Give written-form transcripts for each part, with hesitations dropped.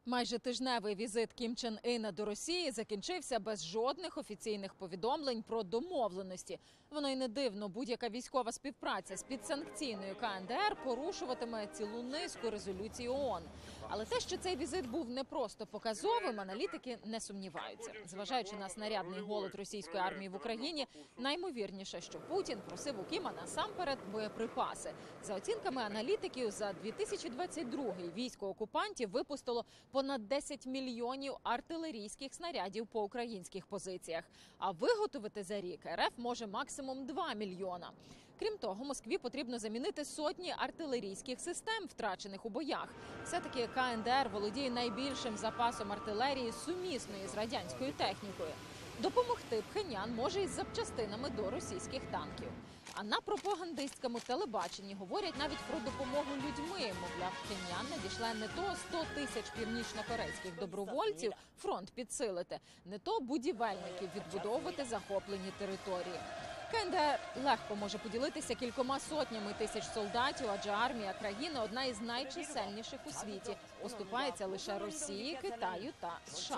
Майже тижневий візит Кім Чен Іна до Росії закінчився без жодних офіційних повідомлень про домовленості. Воно й не дивно, будь-яка військова співпраця з підсанкційною КНДР порушуватиме цілу низку резолюцій ООН. Але те, що цей візит був не просто показовим, аналітики не сумніваються. Зважаючи на снарядний голод російської армії в Україні, наймовірніше, що Путін просив у Кіма насамперед боєприпаси. За оцінками аналітиків, за 2022-й військо окупантів випустило понад 10 мільйонів артилерійських снарядів по українських позиціях. А виготовити за рік РФ може максимум 2 мільйона. Крім того, Москві потрібно замінити сотні артилерійських систем, втрачених у боях. Все-таки КНДР володіє найбільшим запасом артилерії, сумісної з радянською технікою. Допомогти Пхеньян може із запчастинами до російських танків. А на пропагандистському телебаченні говорять навіть про допомогу людьми. Мовляв, Пхеньян надішле не то 100 тисяч північно-корейських добровольців фронт підсилити, не то будівельників відбудовувати захоплені території. КНДР легко може поділитися кількома сотнями тисяч солдатів, адже армія країни одна із найчисельніших у світі. Поступається лише Росії, Китаю та США.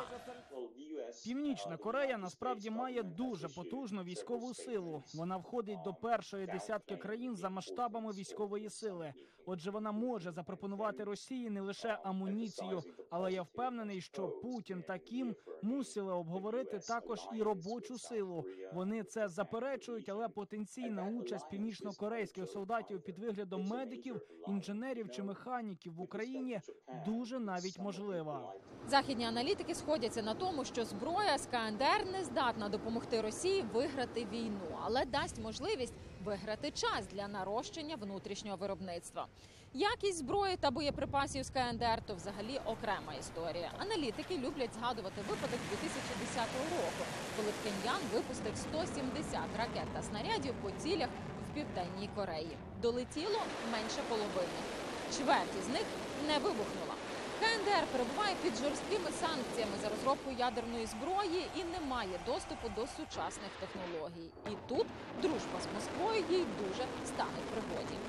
Північна Корея насправді має дуже потужну військову силу. Вона входить до першої десятки країн за масштабами військової сили. Отже, вона може запропонувати Росії не лише амуніцію, але я впевнений, що Путін та Кім мусили обговорити також і робочу силу. Вони це заперечують, але потенційна участь північно-корейських солдатів під виглядом медиків, інженерів чи механіків в Україні дуже навіть можлива. Західні аналітики сходяться на тому, що зброя з КНДР не здатна допомогти Росії виграти війну, але дасть можливість виграти час для нарощення внутрішнього виробництва. Якість зброї та боєприпасів з КНДР – то взагалі окрема історія. Аналітики люблять згадувати випадок 2010 року, коли Пхеньян випустив 170 ракет та снарядів по цілях в Південній Кореї. Долетіло менше половини. Чверть із них не вибухнула. КНДР перебуває під жорсткими санкціями за розробку ядерної зброї і не має доступу до сучасних технологій. І тут дружба з Москвою їй дуже стане в пригоді.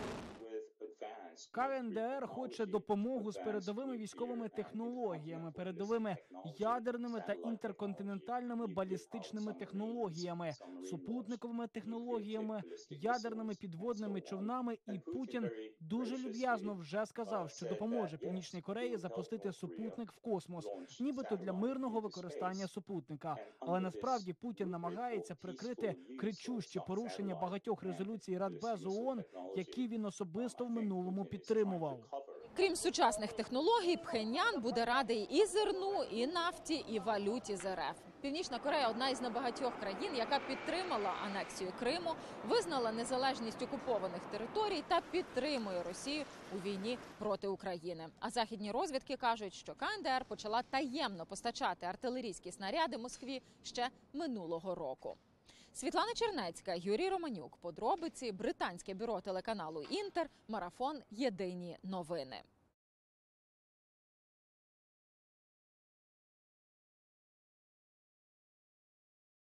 КНДР хоче допомогу з передовими військовими технологіями, передовими ядерними та інтерконтинентальними балістичними технологіями, супутниковими технологіями, ядерними підводними човнами. І Путін дуже люб'язно вже сказав, що допоможе Північній Кореї запустити супутник в космос, нібито для мирного використання супутника. Але насправді Путін намагається прикрити кричущі порушення багатьох резолюцій Радбезу ООН, які він особисто в минулому підтримував. Крім сучасних технологій, Пхеньян буде радий і зерну, і нафті, і валюті з РФ. Північна Корея – одна із небагатьох країн, яка підтримала анексію Криму, визнала незалежність окупованих територій та підтримує Росію у війні проти України. А західні розвідки кажуть, що КНДР почала таємно постачати артилерійські снаряди Москві ще минулого року. Світлана Чернецька, Юрій Романюк. Подробиці. Британське бюро телеканалу «Інтер». Марафон. Єдині новини.